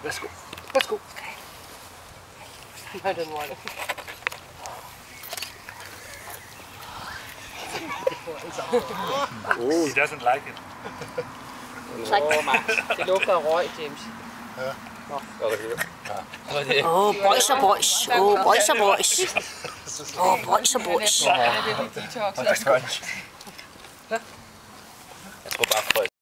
Værsgo. Værsgo. I don't want it. He doesn't like it. Max. Det lugter af røg, James. Ja. Åh, boys og boys. Åh, boys og boys. Åh, boys og boys. Er det detox? Jeg tror bare,